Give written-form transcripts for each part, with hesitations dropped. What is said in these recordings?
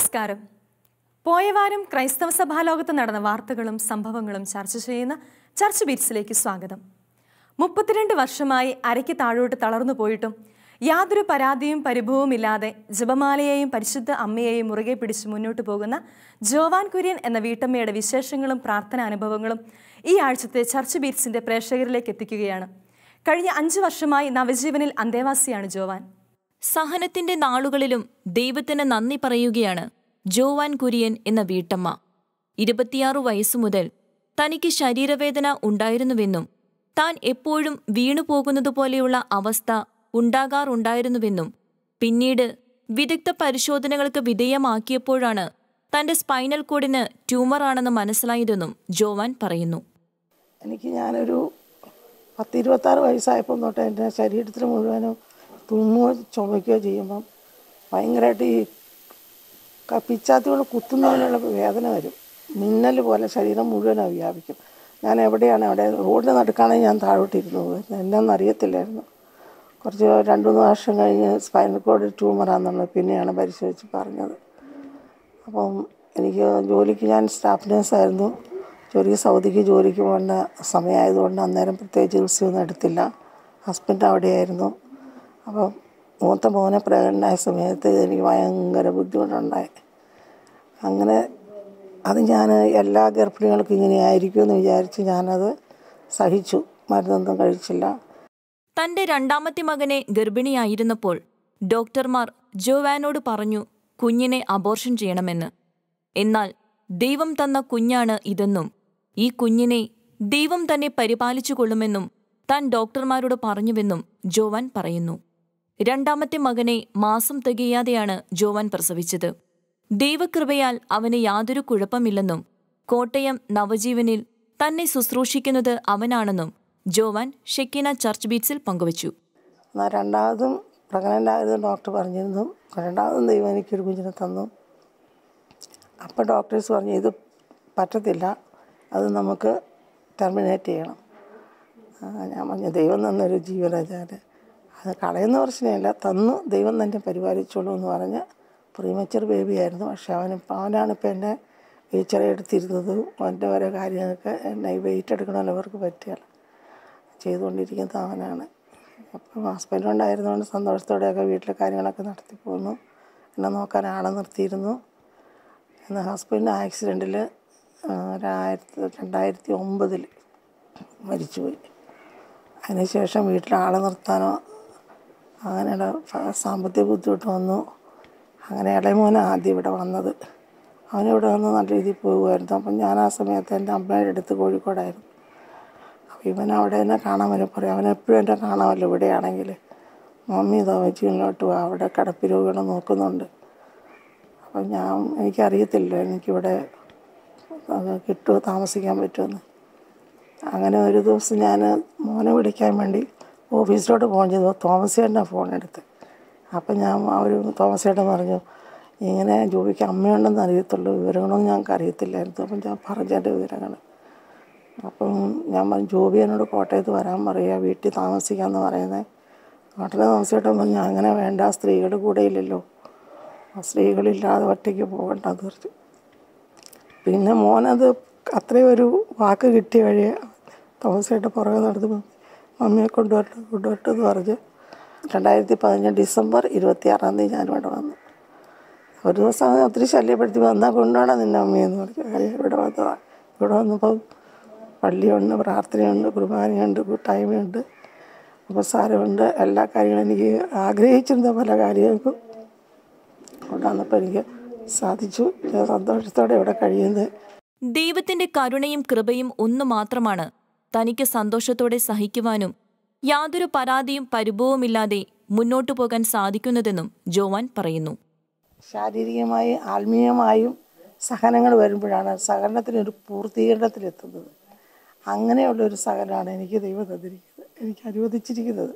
നമസ്കാരം. പോയ വാരം ക്രൈസ്തവ സഭാലോകത്ത് നടന്ന വാർത്തകളും സംഭവങ്ങളും ചർച്ച ചെയ്യുന്ന ചർച്ച് ബീറ്റ്സിലേക്ക് സ്വാഗതം. 32 വർഷമായി അരയ്ക്ക് താഴോട്ട് തളർന്നു പോയിട്ടും യാതൊരു പരാതിയും പരിഭവവുമില്ലാതെ ജപമാലയെയും പരിശുദ്ധ അമ്മയെയും മുറുകെ പിടിച്ച് മുന്നോട്ട് പോകുന്ന ജോവാൻ കുര്യൻ എന്ന വീട്ടമ്മയുടെ വിശേഷങ്ങളും പ്രാർത്ഥന അനുഭവങ്ങളും ഈ ആഴ്ചത്തെ ചർച്ച് ബീറ്റ്സിന്റെ പ്രേക്ഷകരിലേക്ക് എത്തിക്കുകയാണ്. കഴിഞ്ഞ 5 വർഷമായി നവജീവനിൽ അന്തേവാസിയാണ് ജോവാൻ. സഹനത്തിന്റെ നാളുകളിലും ദൈവത്തിന് നന്ദി പറയുകയാണ് ജോവാൻ കുര്യൻ എന്ന വീട്ടമ്മ. 26 വയസ്സു മുതൽ തനിക്ക് ശരീരവേദന ഉണ്ടായിരുന്നുവെന്നും താൻ എപ്പോഴും വീണുപോകുന്നതുപോലെയുള്ള അവസ്ഥ ഉണ്ടാകാറുണ്ടായിരുന്നുവെന്നും പിന്നീട് വിദഗ്ധ പരിശോധനകൾക്ക് വിധേയമാക്കിയപ്പോഴാണ് തന്റെ സ്പൈനൽ കോഡിന് ട്യൂമറാണെന്ന് മനസ്സിലായതെന്നും ജോവാൻ പറയുന്നു. ഞാനൊരു 26 വയസ്സായപ്പോൾ തൊട്ട് എൻ്റെ ശരീരത്തിൽ മുഴുവനും തുമ്മുകയോ ചുമയ്ക്കുകയോ ചെയ്യുമ്പം ഭയങ്കരമായിട്ട് ഈ പിച്ചാത്തി കൊണ്ട് കുത്തുന്നതിനുള്ള വേദന വരും. മിന്നൽ പോലെ ശരീരം മുഴുവനാണ് വ്യാപിക്കും. ഞാൻ എവിടെയാണ് അവിടെ റോഡിന് നടുക്കാണെങ്കിൽ ഞാൻ താഴോട്ടിരുന്നത്. എന്നാന്ന് അറിയത്തില്ലായിരുന്നു. കുറച്ച് 2-3 വർഷം കഴിഞ്ഞ് സ്പൈനൽ കോഡ് ട്യൂമറാണെന്നുള്ളത് പിന്നെയാണ് പരിശോധിച്ച് പറഞ്ഞത്. അപ്പം എനിക്ക് ജോലിക്ക് ഞാൻ സ്റ്റാഫ് നേഴ്സായിരുന്നു. സൗദിക്ക് ജോലിക്ക് പോകേണ്ട സമയമായതുകൊണ്ട് അന്നേരം പ്രത്യേകിച്ച് ചികിത്സയൊന്നും എടുത്തില്ല. ഹസ്ബൻഡ് അവിടെയായിരുന്നു. അപ്പം മൂത്ത മോനെ പ്രഗ്നൻ്റായ സമയത്ത് എനിക്ക് ഭയങ്കര ബുദ്ധിമുട്ടുണ്ടായി. അങ്ങനെ അത് ഞാൻ എല്ലാ ഗർഭിണികൾക്കും ഇങ്ങനെ ആയിരിക്കുമെന്ന് വിചാരിച്ച് ഞാനത് സഹിച്ചു. മരുന്നൊന്നും കഴിച്ചില്ല. തന്റെ 2ാമത്തെ മകനെ ഗർഭിണിയായിരുന്നപ്പോൾ ഡോക്ടർമാർ ജോവാനോട് പറഞ്ഞു കുഞ്ഞിനെ അബോർഷൻ ചെയ്യണമെന്ന്. എന്നാൽ ദൈവം തന്ന കുഞ്ഞാണ് ഇതെന്നും ഈ കുഞ്ഞിനെ ദൈവം തന്നെ പരിപാലിച്ചു കൊള്ളുമെന്നും താൻ ഡോക്ടർമാരോട് പറഞ്ഞുവെന്നും ജോവാൻ പറയുന്നു. 2ാമത്തെ മകനെ മാസം തികയാതെയാണ് ജോവാൻ പ്രസവിച്ചത്. ദൈവകൃപയാൽ അവന് യാതൊരു കുഴപ്പമില്ലെന്നും കോട്ടയം നവജീവനിൽ തന്നെ ശുശ്രൂഷിക്കുന്നത് അവനാണെന്നും ജോവാൻ ഷെക്കീന ചർച്ച് ബീറ്റ്സിൽ പങ്കുവച്ചു. 2ാമതും പ്രഗ്നൻ്റ് ആയത് ഡോക്ടർ പറഞ്ഞിരുന്നു. 2ാമതും ദൈവം എനിക്കൊരു കുഞ്ഞിനെ തന്നു. അപ്പോൾ ഡോക്ടേഴ്സ് പറഞ്ഞു ഇത് പറ്റത്തില്ല, അത് നമുക്ക് ടെർമിനേറ്റ് ചെയ്യണം. ഞാൻ പറഞ്ഞു ദൈവം തന്നൊരു ജീവനാചാരം അത് കളയുന്ന പ്രശ്നമില്ല, തന്നു, ദൈവം തന്നെ പരിപാലിച്ചോളൂ എന്ന് പറഞ്ഞ് പ്രീമച്ചർ ബേബിയായിരുന്നു. പക്ഷെ അവനാണിപ്പോൾ എന്നെ വീൽച്ചെയർ എടുത്തിരുന്നത്. അവൻ്റെ ഓരോ കാര്യങ്ങൾക്ക് എന്നെ ഈ വെയിറ്റ് എടുക്കണമല്ലോ അവർക്ക് പറ്റിയാൽ ചെയ്തുകൊണ്ടിരിക്കുന്നത് അവനാണ്. അപ്പം ഹസ്ബൻഡ് ഉണ്ടായിരുന്നതുകൊണ്ട് സന്തോഷത്തോടെയൊക്കെ വീട്ടിലെ കാര്യങ്ങളൊക്കെ നടത്തി പോന്നു. എന്നെ നോക്കാൻ ആളെ നിർത്തിയിരുന്നു. എന്നാൽ ഹസ്ബൻഡ് ആക്സിഡൻറ്റിൽ 2009 മരിച്ചുപോയി. അതിനുശേഷം വീട്ടിൽ ആളെ നിർത്താനോ അങ്ങനെയുള്ള സാമ്പത്തിക ബുദ്ധിമുട്ട് വന്നു. അങ്ങനെ ഇളയമോനാണ് ആദ്യം ഇവിടെ വന്നത്. അവനിവിടെ വന്ന് നല്ല രീതിയിൽ പോകുമായിരുന്നു. അപ്പം ഞാൻ ആ സമയത്ത് എൻ്റെ അമ്മയുടെ അടുത്ത് കോഴിക്കോടായിരുന്നു. അപ്പോൾ ഇവൻ അവിടെ എന്നെ കാണാൻ വരെ പറയും. അവനെപ്പോഴും എന്നെ കാണാമല്ലോ ഇവിടെയാണെങ്കിൽ. മമ്മി തോമച്ചിയിലോട്ട് പോവാ, അവിടെ കിടപ്പ് രോഗികളെ നോക്കുന്നുണ്ട്. അപ്പം എനിക്കറിയത്തില്ല എനിക്കിവിടെ കിട്ടുമോ താമസിക്കാൻ പറ്റുമെന്ന്. അങ്ങനെ ഒരു ദിവസം ഞാൻ മോനെ വിളിക്കാൻ വേണ്ടി ഓഫീസിലോട്ട് ഫോൺ ചെയ്തു. തോമസ് ചേട്ടൻ്റെ ഫോൺ എടുത്ത്. അപ്പം ഞാൻ തോമസ് ചേട്ടൻ പറഞ്ഞു ഇങ്ങനെ ജോബിക്ക് അമ്മയുണ്ടെന്ന് അറിയത്തുള്ളൂ, വിവരങ്ങളൊന്നും ഞങ്ങൾക്ക് അറിയത്തില്ലായിരുന്നു. അപ്പം ഞാൻ പറഞ്ഞതിൻ്റെ വിവരങ്ങൾ. അപ്പം ഞാൻ പറഞ്ഞു ജോബി എന്നോട് കോട്ടയത്ത് വരാൻ പറയുക, വീട്ടിൽ താമസിക്കാമെന്ന് പറയുന്നത്. നാട്ടിലെ തോമസ് ചേട്ടൻ പറഞ്ഞു അങ്ങനെ വേണ്ട, സ്ത്രീകളുടെ കൂടെ ഇല്ലല്ലോ, സ്ത്രീകളില്ലാതെ ഒറ്റയ്ക്ക് പോകണ്ടെന്ന് പറഞ്ഞു. പിന്നെ മോനത് അത്രയും ഒരു വാക്ക് കിട്ടിയ വഴിയെ തോമസ് ചേട്ടൻ പുറകെ നടന്നു മമ്മിയെ കൊണ്ടുവരട്ടെ എന്ന് പറഞ്ഞ് 2015 ഡിസംബർ 26-ാം തീയതി ഞാനിവിടെ വന്നു. ഒരു ദിവസം ഒത്തിരി ശല്യപ്പെടുത്തി വന്നാൽ കൊണ്ടുപോകണം നിൻ്റെ അമ്മയെന്ന് പറഞ്ഞു. ഇവിടെ വന്നതാണ്. ഇവിടെ വന്നപ്പോൾ പള്ളിയുണ്ട്, പ്രാർത്ഥനയുണ്ട്, കുർബാനയുണ്ട്, കൂട്ടായ്മയുണ്ട്, ഉപസാരമുണ്ട്, എല്ലാ കാര്യങ്ങളും എനിക്ക് ആഗ്രഹിച്ചിരുന്ന പല കാര്യങ്ങൾക്കും കൊണ്ടുവന്നപ്പോൾ എനിക്ക് സാധിച്ചു. ഞാൻ സന്തോഷത്തോടെ ഇവിടെ കഴിയുന്നത്. ദൈവത്തിന്റെ കരുണയും കൃപയും ഒന്നു മാത്രമാണ് തനിക്ക് സന്തോഷത്തോടെ സഹിക്കുവാനും യാതൊരു പരാതിയും പരിഭവവുമില്ലാതെ മുന്നോട്ടു പോകാൻ സാധിക്കുന്നതെന്നും ജോവാൻ പറയുന്നു. ശാരീരികമായും ആത്മീയമായും സഹനങ്ങൾ വരുമ്പോഴാണ് സഹനത്തിനൊരു പൂർത്തീകരണത്തിലെത്തുന്നത്. അങ്ങനെയുള്ളൊരു സഹനമാണ് എനിക്ക് ദൈവം തന്നിരിക്കുന്നത്, എനിക്ക് അനുവദിച്ചിരിക്കുന്നത്.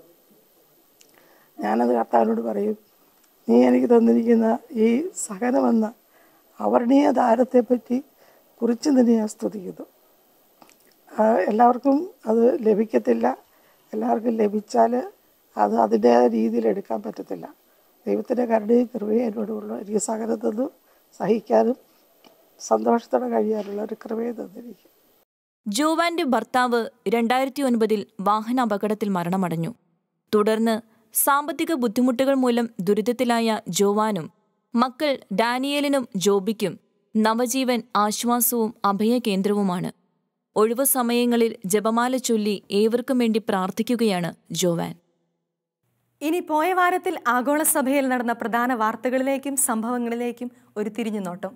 ഞാനത് കർത്താവിനോട് പറയും, നീ എനിക്ക് തന്നിരിക്കുന്ന ഈ സഹനമെന്ന അവർണീയ ദാരത്തെപ്പറ്റി കുറിച്ച് തന്നെ ഞാൻ സ്തുതിക്കുന്നു. എല്ലാവർക്കും അത് ലഭിക്കത്തില്ല. എല്ലാവർക്കും ലഭിച്ചാൽ അത് അതിൻ്റേതായ രീതിയിൽ എടുക്കാൻ പറ്റത്തില്ല. ദൈവത്തിൻ്റെ കരുണയും കൃപയും എന്നോടുള്ള എനിക്ക് സകലം തന്നു. സഹിക്കാനും സന്തോഷത്തോടെ കഴിയാനുള്ള ഒരു കൃപയെ തന്നിരിക്കും. ജോവാന്റെ ഭർത്താവ് 2009 വാഹനാപകടത്തിൽ മരണമടഞ്ഞു. തുടർന്ന് സാമ്പത്തിക ബുദ്ധിമുട്ടുകൾ മൂലം ദുരിതത്തിലായ ജോവാനും മക്കൾ ഡാനിയേലിനും ജോബിക്കും നവജീവൻ ആശ്വാസവും അഭയകേന്ദ്രവുമാണ്. ഒഴിവു സമയങ്ങളിൽ ജപമാല ചൊല്ലി ഏവർക്കും വേണ്ടി പ്രാർത്ഥിക്കുകയാണ് ജോവാൻ. ഇനി പോയ വാരത്തിൽ ആഗോള സഭയിൽ നടന്ന പ്രധാന വാർത്തകളിലേക്കും സംഭവങ്ങളിലേക്കും ഒരു തിരിഞ്ഞുനോട്ടം.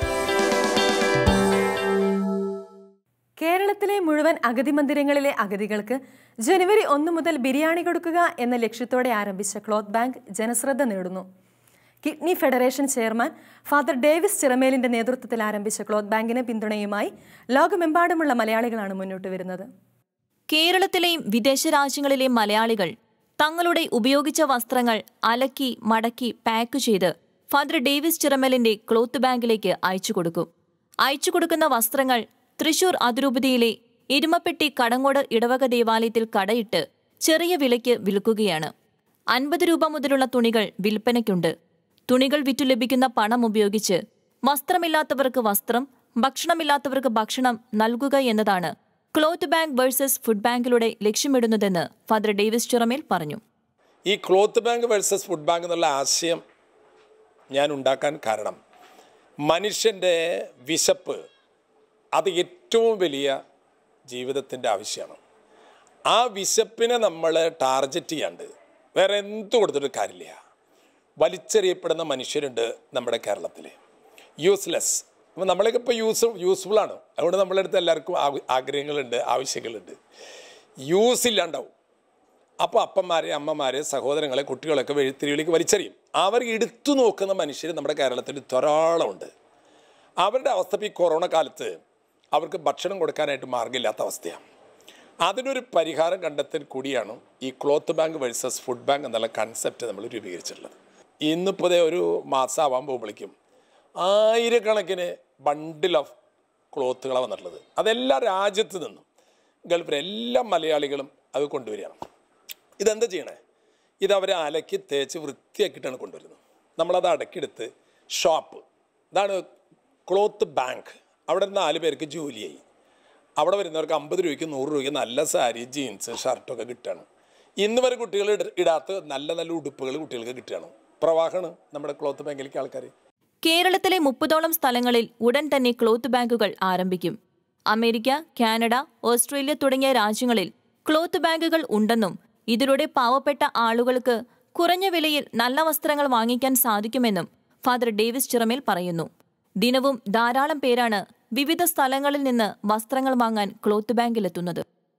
കേരളത്തിലെ മുഴുവൻ അഗതി മന്ദിരങ്ങളിലെ അഗതികൾക്ക് ജനുവരി 1 മുതൽ ബിരിയാണി കൊടുക്കുക എന്ന ലക്ഷ്യത്തോടെ ആരംഭിച്ച ക്ലോത്ത് ബാങ്ക് ജനശ്രദ്ധ നേടുന്നു. Kidney federation chairman father Davis ചിറമേലിന്റെ നേതൃത്വത്തിൽ ആരംഭിച്ച ക്ലോത്ത് ബാങ്കിന് പിന്തുണയുമായി ലോകമെമ്പാടുമുള്ള മലയാളികളാണ് മുന്നോട്ട് വരുന്നത്. കേരളത്തിലെയും വിദേശ രാജ്യങ്ങളിലെയും മലയാളികൾ തങ്ങളുടെ ഉപയോഗിച്ച വസ്ത്രങ്ങൾ അലക്കി മടക്കി പാക്ക് ചെയ്ത് ഫാദർ ഡേവിസ് ചിറമേലിന്റെ ക്ലോത്ത് ബാങ്കിലേക്ക് അയച്ചുകൊടുക്കും. അയച്ചുകൊടുക്കുന്ന വസ്ത്രങ്ങൾ തൃശൂർ അതിരൂപതയിലെ എരുമപ്പെട്ടി കടങ്ങോട് ഇടവക ദേവാലയത്തിൽ കടയിട്ട് ചെറിയ വിലയ്ക്ക് വിൽക്കുകയാണ്. 50 രൂപ മുതലുള്ള തുണികൾ വിൽപ്പനയ്ക്കുണ്ട്. തുണികൾ വിറ്റു ലഭിക്കുന്ന പണം ഉപയോഗിച്ച് വസ്ത്രമില്ലാത്തവർക്ക് വസ്ത്രം, ഭക്ഷണമില്ലാത്തവർക്ക് ഭക്ഷണം നൽകുക എന്നതാണ് ക്ലോത്ത് ബാങ്ക് വേഴ്സസ് ഫുഡ് ബാങ്കിലൂടെ ലക്ഷ്യമിടുന്നതെന്ന് ഫാദർ ഡേവിസ് ചിറമേൽ പറഞ്ഞു. ഈ cloth bank versus food bank എന്നുള്ള ആശയം ഞാൻ ഉണ്ടാക്കാൻ കാരണം മനുഷ്യൻ്റെ വിശപ്പ് അത് ഏറ്റവും വലിയ ജീവിതത്തിൻ്റെ ആവശ്യമാണ്. ആ വിശപ്പിനെ നമ്മൾ ടാർഗറ്റ് ചെയ്യാണ്ട് വേറെ എന്തു കൊടുത്തിട്ട് കാര്യമില്ല. വലിച്ചെറിയപ്പെടുന്ന മനുഷ്യരുണ്ട് നമ്മുടെ കേരളത്തിൽ, യൂസ്ലെസ്. അപ്പോൾ നമ്മളൊക്കെ ഇപ്പോൾ യൂസ്ഫുള്ളാണ്. അതുകൊണ്ട് നമ്മളെ അടുത്ത് എല്ലാവർക്കും ആഗ്രഹങ്ങളുണ്ട്, ആവശ്യങ്ങളുണ്ട്. യൂസ് ഇല്ലാണ്ടാവും. അപ്പോൾ അപ്പന്മാരെ, അമ്മമാരെ, സഹോദരങ്ങളെ, കുട്ടികളൊക്കെ വെഴുത്തിരിയിലേക്ക് വലിച്ചെറിയും. അവർ എടുത്തു നോക്കുന്ന മനുഷ്യർ നമ്മുടെ കേരളത്തിൽ ധാരാളമുണ്ട്. അവരുടെ അവസ്ഥ ഇപ്പോൾ ഈ കൊറോണ കാലത്ത് അവർക്ക് ഭക്ഷണം കൊടുക്കാനായിട്ട് മാർഗ്ഗമില്ലാത്ത അവസ്ഥയാണ്. അതിനൊരു പരിഹാരം കണ്ടെത്തൽ കൂടിയാണ് ഈ cloth bank versus food bank എന്നുള്ള കൺസെപ്റ്റ് നമ്മൾ രൂപീകരിച്ചിട്ടുള്ളത്. ഇന്നിപ്പോൾ ഒരു മാസമാവാൻ പോകുമ്പോഴേക്കും 1000കണക്കിന് ബണ്ടിൽ ഓഫ് ക്ലോത്തുകളാണ് വന്നിട്ടുള്ളത്. അതെല്ലാ രാജ്യത്ത് നിന്നും ഗൾഫിലെ എല്ലാ മലയാളികളും അത് കൊണ്ടുവരികയാണ്. ഇതെന്താ ചെയ്യണേ? ഇതവരെ അലക്കി തേച്ച് വൃത്തിയാക്കിയിട്ടാണ് കൊണ്ടുവരുന്നത്. നമ്മളത് അടക്കിയെടുത്ത് ഷോപ്പ്, ഇതാണ് ക്ലോത്ത് ബാങ്ക്. അവിടെ 4 പേർക്ക് ജോലിയായി. അവിടെ വരുന്നവർക്ക് 50 രൂപയ്ക്ക് 100 രൂപയ്ക്ക് നല്ല സാരി, ജീൻസ്, ഷർട്ടൊക്കെ കിട്ടുകയാണ്. ഇന്ന് വരെ കുട്ടികൾ ഇടാത്ത നല്ല നല്ല ഉടുപ്പുകൾ കുട്ടികൾക്ക് കിട്ടുകയാണ്. പ്രവാഹമാണ് നമ്മുടെ ക്ലോത്ത് ബാങ്കിലേക്ക് ആൾക്കാർ. കേരളത്തിലെ 30ഓളം സ്ഥലങ്ങളിൽ ഉടൻ തന്നെ ക്ലോത്ത് ബാങ്കുകൾ ആരംഭിക്കും. അമേരിക്ക, കാനഡ, ഓസ്ട്രേലിയ തുടങ്ങിയ രാജ്യങ്ങളിൽ ക്ലോത്ത് ബാങ്കുകൾ ഉണ്ടെന്നും ഇതിലൂടെ പാവപ്പെട്ട ആളുകൾക്ക് കുറഞ്ഞ വിലയിൽ നല്ല വസ്ത്രങ്ങൾ വാങ്ങിക്കാൻ സാധിക്കുമെന്നും ഫാദർ ഡേവിസ് ചിറമേൽ പറയുന്നു. ദിനവും ധാരാളം പേരാണ് വിവിധ സ്ഥലങ്ങളിൽ നിന്ന് വസ്ത്രങ്ങൾ വാങ്ങാൻ ക്ലോത്ത് ബാങ്കിലെത്തുന്നത്.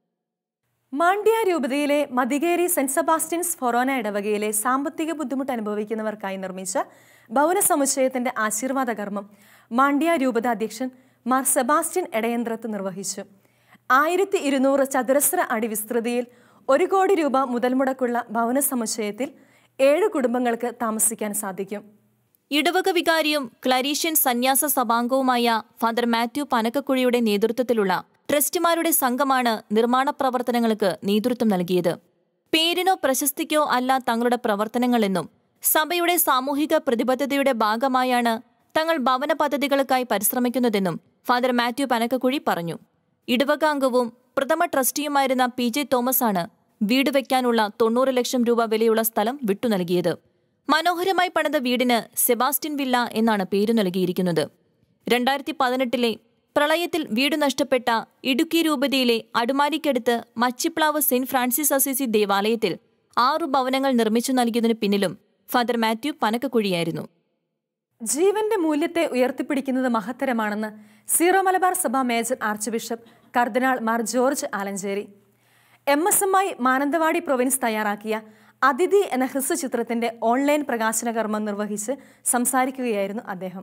മാണ്ഡ്യ രൂപതയിലെ മതികേരി സെന്റ് സെബാസ്റ്റ്യൻസ് ഫൊറോന ഇടവകയിലെ സാമ്പത്തിക ബുദ്ധിമുട്ട് അനുഭവിക്കുന്നവർക്കായി നിർമ്മിച്ച ഭവന സമുച്ചയത്തിന്റെ ആശീർവാദ കർമ്മം മാണ്ഡ്യ രൂപത അധ്യക്ഷൻ മാർ സെബാസ്റ്റ്യൻ എടയന്ത്രത്ത് നിർവഹിച്ചു. 1200 ചതുരശ്ര അടി വിസ്തൃതിയിൽ 1 കോടി രൂപ മുതൽ മുടക്കുള്ള ഭവന സമുച്ചയത്തിൽ 7 കുടുംബങ്ങൾക്ക് താമസിക്കാൻ സാധിക്കും. ഇടവക വികാരിയും ക്ലരീഷ്യൻ സന്യാസ സഭാംഗവുമായ ഫാദർ മാത്യു പനക്കക്കുഴിയുടെ നേതൃത്വത്തിലുള്ള ട്രസ്റ്റിമാരുടെ സംഘമാണ് നിർമ്മാണ പ്രവർത്തനങ്ങൾക്ക് നേതൃത്വം നൽകിയത്. പേരിനോ പ്രശസ്തിക്കോ അല്ല തങ്ങളുടെ പ്രവർത്തനങ്ങളെന്നും സഭയുടെ സാമൂഹിക പ്രതിബദ്ധതയുടെ ഭാഗമായാണ് തങ്ങൾ ഭവന പദ്ധതികൾക്കായി പരിശ്രമിക്കുന്നതെന്നും ഫാദർ മാത്യു പനക്കക്കുഴി പറഞ്ഞു. ഇടവകാംഗവും പ്രഥമ ട്രസ്റ്റിയുമായിരുന്ന PJ തോമസാണ് വീട് വയ്ക്കാനുള്ള 90 ലക്ഷം രൂപ വിലയുള്ള സ്ഥലം വിട്ടു നൽകിയത്. മനോഹരമായി പണിത വീടിന് സെബാസ്റ്റ്യൻ വില്ല എന്നാണ് പേരു നൽകിയിരിക്കുന്നത്. 2018 പ്രളയത്തിൽ വീട് നഷ്ടപ്പെട്ട ഇടുക്കി രൂപതയിലെ അടുമാലിക്കടുത്ത് മച്ചിപ്ലാവ് സെന്റ് ഫ്രാൻസിസ് അസീസി ദേവാലയത്തിൽ 6 ഭവനങ്ങൾ നിർമ്മിച്ചു നൽകിയതിനു പിന്നിലും ഫാദർ മാത്യു പനക്കക്കുഴിയായിരുന്നു. ജീവന്റെ മൂല്യത്തെ ഉയർത്തിപ്പിടിക്കുന്നത് മഹത്തരമാണെന്ന് സീറോ മലബാർ സഭ major arch bishop cardinal Mar George Alencherry. MSMI Mananthavady province തയ്യാറാക്കിയ അതിഥി എന്ന ഹ്രസ്വ ചിത്രത്തിന്റെ ഓൺലൈൻ പ്രകാശന കർമ്മം നിർവഹിച്ച് സംസാരിക്കുകയായിരുന്നു അദ്ദേഹം.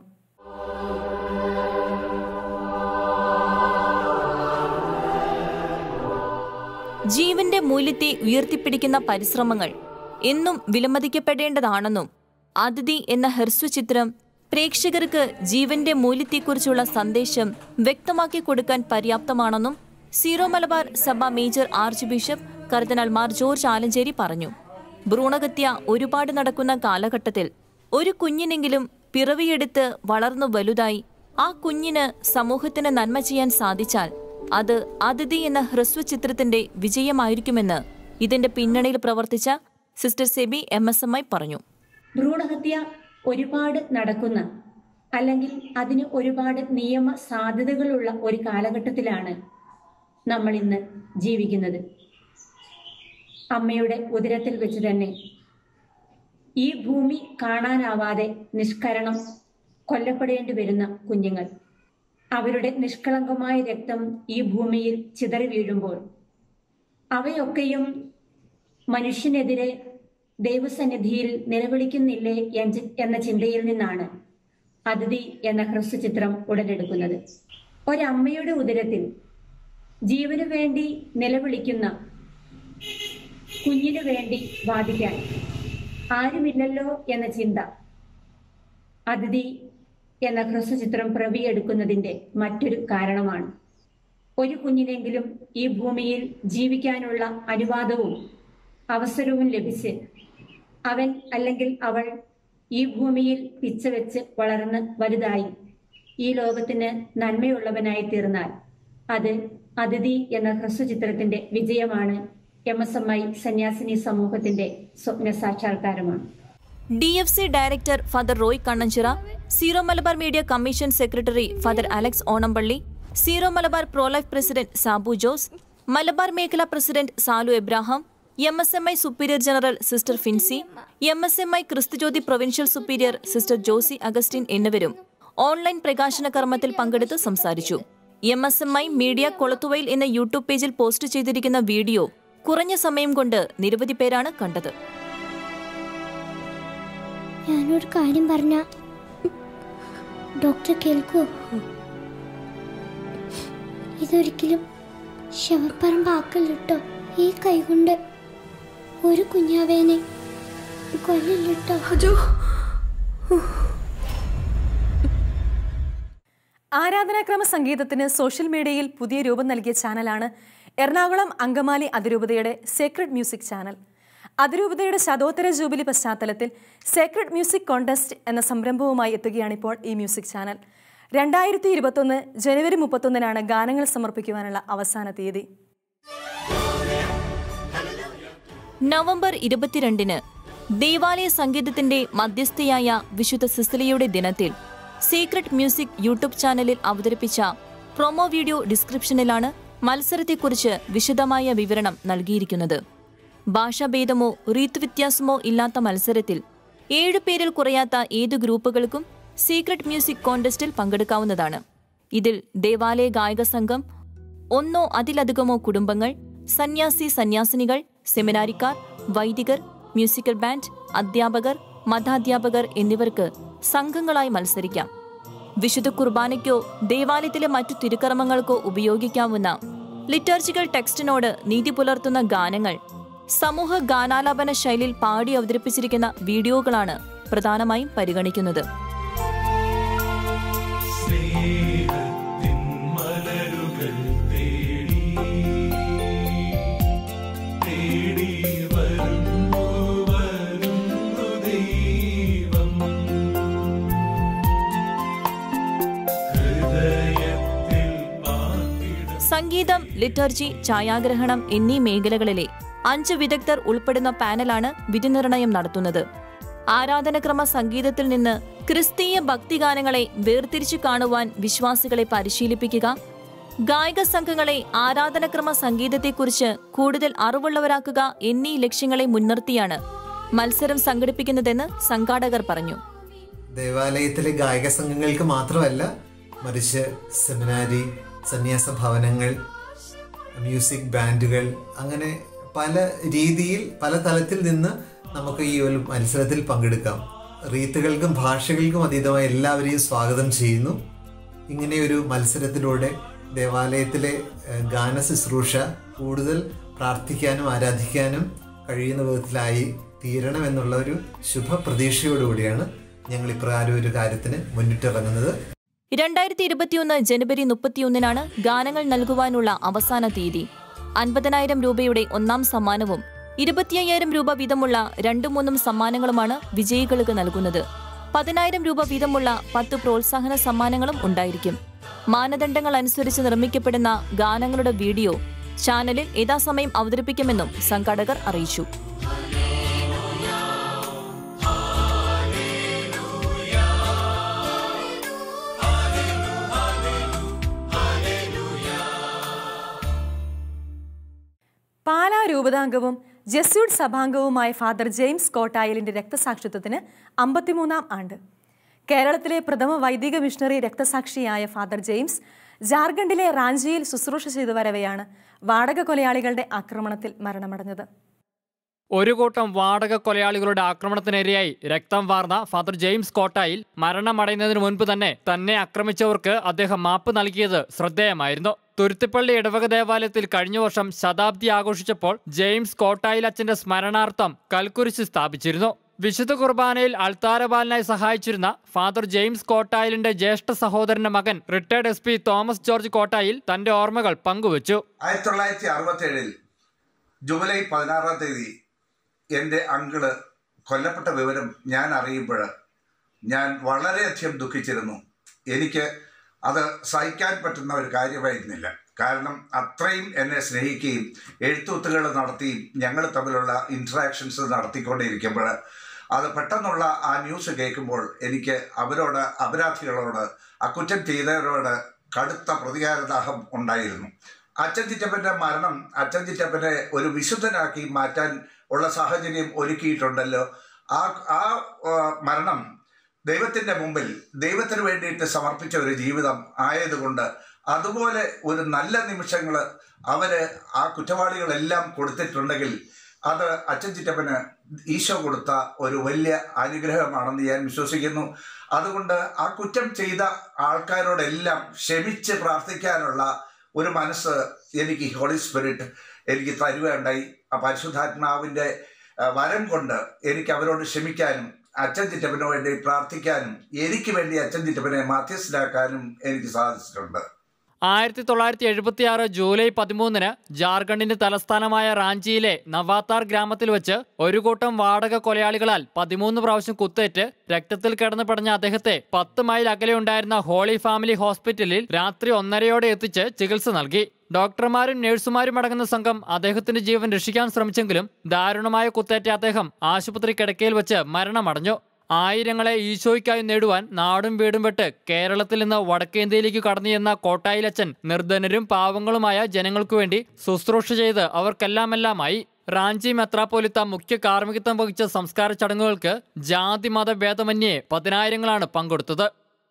ജീവന്റെ മൂല്യത്തെ ഉയർത്തിപ്പിടിക്കുന്ന പരിശ്രമങ്ങൾ എന്നും വിലമതിക്കപ്പെടേണ്ടതാണെന്നും അതിഥി എന്ന ഹ്രസ്വചിത്രം പ്രേക്ഷകർക്ക് ജീവന്റെ മൂല്യത്തെക്കുറിച്ചുള്ള സന്ദേശം വ്യക്തമാക്കി കൊടുക്കാൻ പര്യാപ്തമാണെന്നും സീറോ മലബാർ സഭ major arch bishop cardinal Mar George Alencherry പറഞ്ഞു. ഭ്രൂണഹത്യ ഒരുപാട് നടക്കുന്ന കാലഘട്ടത്തിൽ ഒരു കുഞ്ഞിനെങ്കിലും പിറവിയെടുത്ത് വളർന്നു വലുതായി ആ കുഞ്ഞിന് സമൂഹത്തിന് നന്മ ചെയ്യാൻ സാധിച്ചാൽ അത് അതിഥി എന്ന ഹ്രസ്വചിത്രത്തിന്റെ വിജയമായിരിക്കുമെന്ന് ഇതിന്റെ പിന്നണിയിൽ പ്രവർത്തിച്ച സിസ്റ്റർ സെബി MSMI പറഞ്ഞു. ഭ്രൂണഹത്യ ഒരുപാട് നടക്കുന്ന അല്ലെങ്കിൽ അതിന് ഒരുപാട് നിയമ സാധ്യതകളുള്ള ഒരു കാലഘട്ടത്തിലാണ് നമ്മൾ ഇന്ന് ജീവിക്കുന്നത്. അമ്മയുടെ ഉദരത്തിൽ വെച്ച് തന്നെ ഈ ഭൂമി കാണാനാവാതെ നിഷ്കരണം കൊല്ലപ്പെടേണ്ടി വരുന്ന കുഞ്ഞുങ്ങൾ, അവരുടെ നിഷ്കളങ്കമായ രക്തം ഈ ഭൂമിയിൽ ചിതറി വീഴുമ്പോൾ അവയൊക്കെയും മനുഷ്യനെതിരെ ദൈവസന്നിധിയിൽ നിലവിളിക്കുന്നില്ലേ എന്ന ചിന്തയിൽ നിന്നാണ് അതിഥി എന്ന ഹ്രസ്വചിത്രം ഉടലെടുക്കുന്നത്. ഒരമ്മയുടെ ഉദരത്തിൽ ജീവന് വേണ്ടി നിലവിളിക്കുന്ന കുഞ്ഞിനു വേണ്ടി വാദിക്കാൻ ആരുമില്ലല്ലോ എന്ന ചിന്ത അതിഥി എന്ന ഹ്രസ്വചിത്രം പിറവിയെടുക്കുന്നതിന്റെ മറ്റൊരു കാരണമാണ്. ഒരു കുഞ്ഞിനെങ്കിലും ഈ ഭൂമിയിൽ ജീവിക്കാനുള്ള അനുവാദവും അവസരവും ലഭിച്ച് അവൻ അല്ലെങ്കിൽ അവൾ ഈ ഭൂമിയിൽ പിച്ചവെച്ച് വളർന്ന് വലുതായി ഈ ലോകത്തിന് നന്മയുള്ളവനായി തീർന്നാൽ അത് അതിഥി എന്ന ഹ്രസ്വചിത്രത്തിന്റെ വിജയമാണ്. MSMI സന്യാസിനി സമൂഹത്തിന്റെ സ്വപ്ന സാക്ഷാത്കാരമാണ്. DFC director father Roy Kannanchira, Syro Malabar media commission secretary father Alex Onampally, Syro Malabar prolife president Sabu Jose, Malabar മേഖലാ president Salu Abraham, MSMI superior general sister Finsy, MSMI Kristhujyothi provincial superior sister Josy Augustine എന്നിവരും ഓൺലൈൻ പ്രകാശന കർമ്മത്തിൽ പങ്കെടുത്ത് സംസാരിച്ചു. MSMI മീഡിയ കൊളത്തുവയിൽ എന്ന യൂട്യൂബ് പേജിൽ പോസ്റ്റ് ചെയ്തിരിക്കുന്ന വീഡിയോ കുറഞ്ഞ സമയം കൊണ്ട് നിരവധി പേരാണ് കണ്ടത്. ഞാനൊരു കാര്യം പറഞ്ഞ ഡോക്ടർ കേൾക്കുവോ? ഇതൊരിക്കലും ശവപ്പറമ്പാക്കല്ലോ. ഈ കൈകൊണ്ട് ഒരു കുഞ്ഞാവേനെ കൊല്ലില്ലോ. ആരാധനാക്രമ സംഗീതത്തിന് സോഷ്യൽ മീഡിയയിൽ പുതിയ രൂപം നൽകിയ ചാനലാണ് എറണാകുളം അങ്കമാലി അതിരൂപതയുടെ സേക്രഡ് മ്യൂസിക് ചാനൽ. അതിരൂപതയുടെ ശതോത്തര ജൂബിലി പശ്ചാത്തലത്തിൽ സേക്രഡ് മ്യൂസിക് കോൺടെസ്റ്റ് എന്ന സംരംഭവുമായി എത്തുകയാണിപ്പോൾ ഈ മ്യൂസിക് ചാനൽ. 2021 ജനുവരി 31 ഗാനങ്ങൾ സമർപ്പിക്കുവാനുള്ള അവസാന തീയതി. നവംബർ 22 ദേവാലയ സംഗീതത്തിന്റെ മധ്യസ്ഥയായ വിശുദ്ധ സിസിലിയയുടെ ദിനത്തിൽ സീക്രട്ട് മ്യൂസിക് യൂട്യൂബ് ചാനലിൽ അവതരിപ്പിച്ച പ്രൊമോ വീഡിയോ ഡിസ്ക്രിപ്ഷനിലാണ് മത്സരത്തെക്കുറിച്ച് വിശദമായ വിവരണം നൽകിയിരിക്കുന്നത്. ഭാഷാഭേദമോ റീത്ത് വ്യത്യാസമോ ഇല്ലാത്ത മത്സരത്തിൽ 7 പേരിൽ കുറയാത്ത ഏതു ഗ്രൂപ്പുകൾക്കും സീക്രട്ട് മ്യൂസിക് കോൺടെസ്റ്റിൽ പങ്കെടുക്കാവുന്നതാണ്. ഇതിൽ ദേവാലയ ഗായക സംഘം, ഒന്നോ അതിലധികമോ കുടുംബങ്ങൾ, സന്യാസി സന്യാസിനികൾ, സെമിനാരിക്കാർ, വൈദികർ, മ്യൂസിക്കൽ ബാൻഡ്, അധ്യാപകർ, മതാധ്യാപകർ എന്നിവർക്ക് സംഘങ്ങളായി മത്സരിക്കാം. വിശുദ്ധ കുർബാനയ്ക്കോ ദേവാലയത്തിലെ മറ്റു തിരുക്കർമ്മങ്ങൾക്കോ ഉപയോഗിക്കാവുന്ന ലിറ്റർജിക്കൽ ടെക്സ്റ്റിനോട് നീതി പുലർത്തുന്ന ഗാനങ്ങൾ സമൂഹ ഗാനാലാപന ശൈലിയിൽ പാടി അവതരിപ്പിച്ചിരിക്കുന്ന വീഡിയോകളാണ് പ്രധാനമായും പരിഗണിക്കുന്നത്. സംഗീതം, ലിറ്റർജി, ഛായാഗ്രഹണം എന്നീ മേഖലകളിലെ 5 വിദഗ്ധർ ഉൾപ്പെടുന്ന പാനലാണ് വിധിനിർണയം നടത്തുന്നത്. ആരാധനക്രമ സംഗീതത്തിൽ നിന്ന് ക്രിസ്തീയ ഭക്തിഗാനങ്ങളെ വേർതിരിച്ചു കാണുവാൻ വിശ്വാസികളെ പരിശീലിപ്പിക്കുക, ഗായക സംഘങ്ങളെ ആരാധനക്രമ സംഗീതത്തെക്കുറിച്ച് കൂടുതൽ അറിവുള്ളവരാക്കുക എന്നീ ലക്ഷ്യങ്ങളെ മുൻനിർത്തിയാണ് മത്സരം സംഘടിപ്പിക്കുന്നതെന്ന് സംഘാടകർ പറഞ്ഞു. ദേവാലയത്തിലെ ഗായക സംഘങ്ങൾക്ക് മാത്രമല്ല, മറിച്ച് സെമിനാരി, സന്യാസ ഭവനങ്ങൾ, മ്യൂസിക് ബാൻഡുകൾ, അങ്ങനെ പല രീതിയിൽ പല തലത്തിൽ നിന്ന് നമുക്ക് ഈ ഒരു മത്സരത്തിൽ പങ്കെടുക്കാം. റീത്തുകൾക്കും ഭാഷകൾക്കും അതീതമായി എല്ലാവരെയും സ്വാഗതം ചെയ്യുന്നു. ഇങ്ങനെയൊരു മത്സരത്തിലൂടെ ദേവാലയത്തിലെ ഗാന ശുശ്രൂഷ കൂടുതൽ പ്രാർത്ഥിക്കാനും ആരാധിക്കാനും കഴിയുന്ന വിധത്തിലായി തീരണമെന്നുള്ള ഒരു ശുഭപ്രതീക്ഷയോടുകൂടിയാണ് ഞങ്ങൾ ഇപ്രകാരം ഒരു കാര്യത്തിന് മുന്നിട്ടിറങ്ങുന്നത്. 2021 ജനുവരി 31 ഗാനങ്ങൾ നൽകുവാനുള്ള അവസാന തീയതി. 50,000 രൂപയുടെ ഒന്നാം സമ്മാനവും 25,000 രൂപ വീതമുള്ള 2-3 സമ്മാനങ്ങളുമാണ് വിജയികൾക്ക് നൽകുന്നത്. 10,000 രൂപ വീതമുള്ള 10 പ്രോത്സാഹന സമ്മാനങ്ങളും ഉണ്ടായിരിക്കും. മാനദണ്ഡങ്ങൾ അനുസരിച്ച് നിർമ്മിക്കപ്പെടുന്ന ഗാനങ്ങളുടെ വീഡിയോ ചാനലിൽ യഥാസമയം അവതരിപ്പിക്കുമെന്നും സംഘാടകർ അറിയിച്ചു. പാലാ രൂപതാംഗവും ജെസ്യൂട്ട് സഭാംഗവുമായ ഫാദർ ജെയിംസ് കോട്ടായിലിന്റെ രക്തസാക്ഷിത്വത്തിന് 53-ാം ആണ്ട്. കേരളത്തിലെ പ്രഥമ വൈദിക മിഷണറി രക്തസാക്ഷിയായ ഫാദർ ജെയിംസ് ജാർഖണ്ഡിലെ റാഞ്ചിയിൽ ശുശ്രൂഷ ചെയ്തു വരവെയാണ് വാടക കൊലയാളികളുടെ ആക്രമണത്തിൽ മരണമടഞ്ഞത്. ഒരു കൂട്ടം വാടക കൊലയാളികളുടെ ആക്രമണത്തിനിരയായി രക്തം വാർന്ന ഫാദർ ജെയിംസ് കോട്ടായിൽ മരണമടയുന്നതിന് മുൻപ് തന്നെ ആക്രമിച്ചവർക്ക് അദ്ദേഹം മാപ്പ് നൽകിയത് ശ്രദ്ധേയമായിരുന്നു. തുരുത്തിപ്പള്ളി ഇടവക ദേവാലയത്തിൽ കഴിഞ്ഞ വർഷം ശതാബ്ദി ആഘോഷിച്ചപ്പോൾ ജെയിംസ് കോട്ടായിൽ അച്ഛന്റെ സ്മരണാർത്ഥം കൽക്കുരിശ് സ്ഥാപിച്ചിരുന്നു. വിശുദ്ധ കുർബാനയിൽ അൾത്താരപാലനായി സഹായിച്ചിരുന്ന ഫാദർ ജെയിംസ് കോട്ടായിലിന്റെ ജ്യേഷ്ഠ സഹോദരന്റെ മകൻ retired SP Thomas George Kottayil തന്റെ ഓർമ്മകൾ പങ്കുവച്ചു. 1967 ജൂലൈ 16-ാം തീയതി എൻ്റെ അങ്കിള് കൊല്ലപ്പെട്ട വിവരം ഞാൻ അറിയുമ്പോൾ ഞാൻ വളരെയധികം ദുഃഖിച്ചിരുന്നു. എനിക്ക് അത് സഹിക്കാൻ പറ്റുന്ന ഒരു കാര്യമായിരുന്നില്ല. കാരണം അത്രയും എന്നെ സ്നേഹിക്കുകയും എഴുത്തുകൾ നടത്തിയും ഞങ്ങൾ തമ്മിലുള്ള ഇൻട്രാക്ഷൻസ് നടത്തിക്കൊണ്ടിരിക്കുമ്പോൾ അത് പെട്ടെന്നുള്ള ആ ന്യൂസ് കേൾക്കുമ്പോൾ എനിക്ക് അവരോട്, അപരാധികളോട്, ആ കുറ്റം ചെയ്തവരോട് കടുത്ത പ്രതികാരദാഹം ഉണ്ടായിരുന്നു. അച്ഛൻ ചിറ്റപ്പൻ്റെ മരണം അച്ഛൻ ചിറ്റപ്പനെ ഒരു വിശുദ്ധനാക്കി മാറ്റാൻ ഉള്ള സാഹചര്യം ഒരുക്കിയിട്ടുണ്ടല്ലോ. ആ മരണം ദൈവത്തിൻ്റെ മുമ്പിൽ ദൈവത്തിന് വേണ്ടിയിട്ട് സമർപ്പിച്ച ഒരു ജീവിതം ആയതുകൊണ്ട് അതുപോലെ ഒരു നല്ല നിമിഷങ്ങൾ ആ കുറ്റവാളികളെല്ലാം കൊടുത്തിട്ടുണ്ടെങ്കിൽ അത് അച്ഛൻ ചിറ്റപ്പന് ഈശോ കൊടുത്ത ഒരു വലിയ അനുഗ്രഹമാണെന്ന് ഞാൻ വിശ്വസിക്കുന്നു. അതുകൊണ്ട് ആ കുറ്റം ചെയ്ത ആൾക്കാരോടെല്ലാം ക്ഷമിച്ച് പ്രാർത്ഥിക്കാനുള്ള ഒരു മനസ്സ് എനിക്ക് ഹോളി സ്പിരിറ്റ് എനിക്ക് തരുകയുണ്ടായി. ആ പരിശുദ്ധാത്മാവിൻ്റെ വരം കൊണ്ട് എനിക്ക് അവരോട് ക്ഷമിക്കാനും അച്ഛൻ ചിറ്റപ്പന് വേണ്ടി പ്രാർത്ഥിക്കാനും എനിക്ക് വേണ്ടി അച്ഛൻ ചിറ്റപ്പനെ മധ്യസ്ഥനാക്കാനും എനിക്ക് സാധിച്ചിട്ടുണ്ട്. 1976 ജൂലൈ 13-ന് ജാർഖണ്ഡിന്റെ തലസ്ഥാനമായ റാഞ്ചിയിലെ നവാത്താർ ഗ്രാമത്തിൽ വെച്ച് ഒരു കൂട്ടം വാടക കൊലയാളികളാൽ 13 പ്രാവശ്യം കുത്തേറ്റ് രക്തത്തിൽ കിടന്നു പടഞ്ഞ അദ്ദേഹത്തെ 10 മൈൽ അകലെ ഉണ്ടായിരുന്ന ഹോളി ഫാമിലി ഹോസ്പിറ്റലിൽ രാത്രി 1:30-ഓടെ എത്തിച്ച് ചികിത്സ നൽകി. ഡോക്ടർമാരും നഴ്സുമാരും അടങ്ങുന്ന സംഘം അദ്ദേഹത്തിന്റെ ജീവൻ രക്ഷിക്കാൻ ശ്രമിച്ചെങ്കിലും ദാരുണമായ കുത്തേറ്റ അദ്ദേഹം ആശുപത്രി കിടക്കയിൽ വെച്ച് മരണമടഞ്ഞു. ആയിരങ്ങളെ ഈശോയ്ക്കായി നേടുവാൻ നാടും വീടും വിട്ട് കേരളത്തിൽ നിന്ന് വടക്കേന്ത്യയിലേക്ക് കടന്നുചെന്ന കോട്ടായിലച്ചൻ നിർധനരും പാവങ്ങളുമായ ജനങ്ങൾക്കു വേണ്ടി ശുശ്രൂഷ ചെയ്ത് അവർക്കെല്ലാമെല്ലാമായി. റാഞ്ചി മെത്രാപ്പോലിത്ത മുഖ്യ കാർമ്മികത്വം വഹിച്ച സംസ്കാര ചടങ്ങുകൾക്ക് ജാതി മത ഭേദമന്യേ 10,000-ങ്ങളാണ് പങ്കെടുത്തത്.